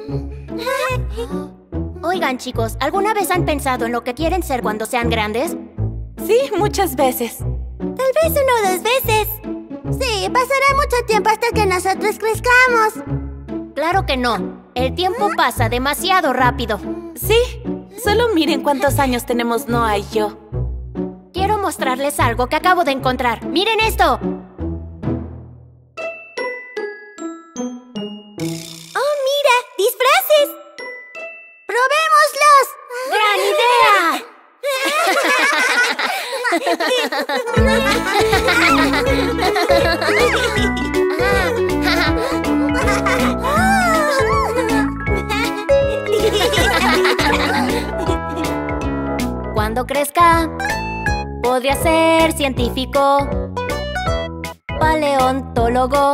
Oigan, chicos, ¿alguna vez han pensado en lo que quieren ser cuando sean grandes? Sí, muchas veces. Tal vez 1 o 2 veces. Sí, pasará mucho tiempo hasta que nosotros crezcamos. Claro que no. El tiempo pasa demasiado rápido. Sí, solo miren cuántos años tenemos Noah y yo. Quiero mostrarles algo que acabo de encontrar. ¡Miren esto! ¡Oh, mira! ¡Disfraces! ¡Probémoslos! ¡Gran idea! Cuando crezca, podría ser científico, paleontólogo,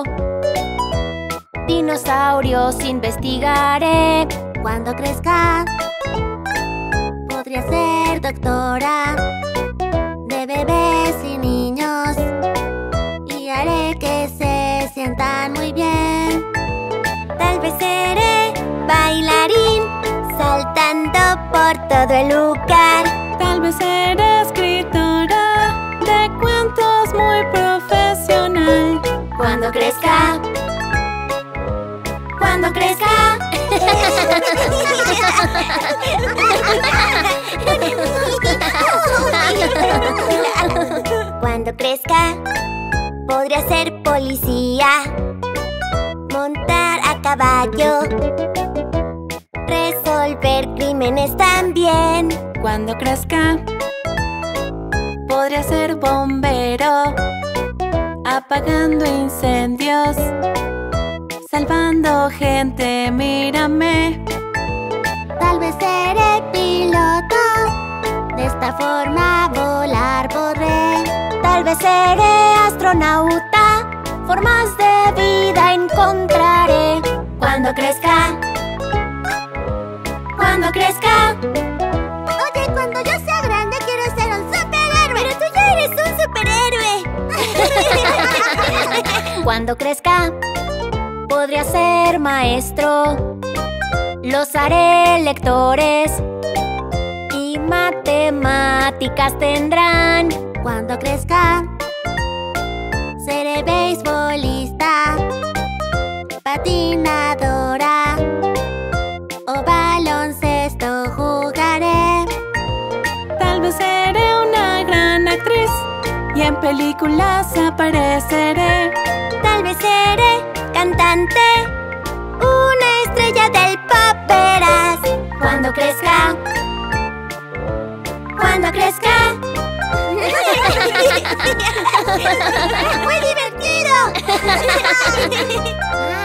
dinosaurios investigaré. Cuando crezca, podría ser doctora de bebés y niños y haré que se sientan muy bien. Tal vez seré bailarín saltando por todo el lugar. Tal vez seré escritora de cuentos muy profesional. Cuando crezca, cuando crezca. Cuando crezca, podría ser policía, montar a caballo, resolver crímenes también. Cuando crezca, podría ser bombero, apagando incendios, salvando gente, mírame. Tal vez seré piloto, de esta forma volar podré. Tal vez seré astronauta, formas de vida encontraré. Cuando crezca, cuando crezca. Oye, cuando yo sea grande quiero ser un superhéroe. Pero tú ya eres un superhéroe. Cuando crezca, podría ser maestro. Los haré lectores y matemáticas tendrán. Cuando crezca, seré beisbolista, patinadora o baloncesto jugaré. Tal vez seré una gran actriz y en películas apareceré. Tal vez seré cantante, una estrella del pop verás. Cuando crezca, cuando crezca. ¡Muy divertido!